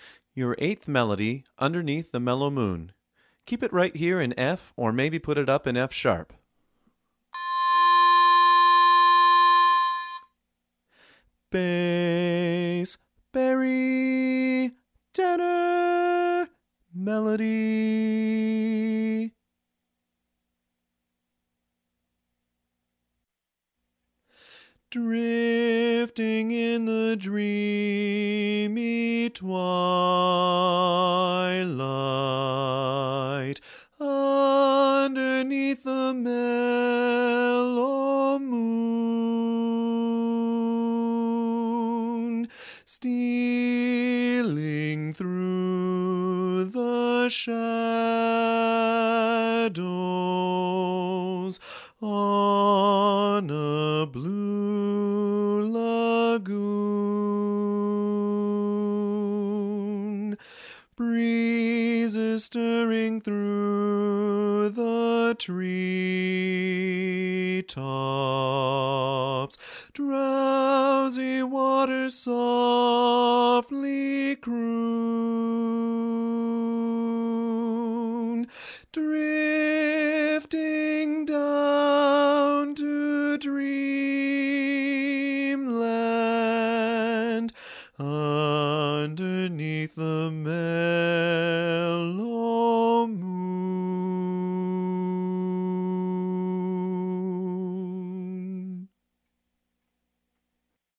Your eighth melody, Underneath the Mellow Moon. Keep it right here in F, or maybe put it up in F sharp. Bass, berry, tenor, melody. Drifting in the dreamy twilight, underneath the mellow moon, stealing through the shadows on a blue lagoon. Breezes stirring through the tree tops, drowsy waters softly croon, drifting down to dreamland underneath the mellow moon.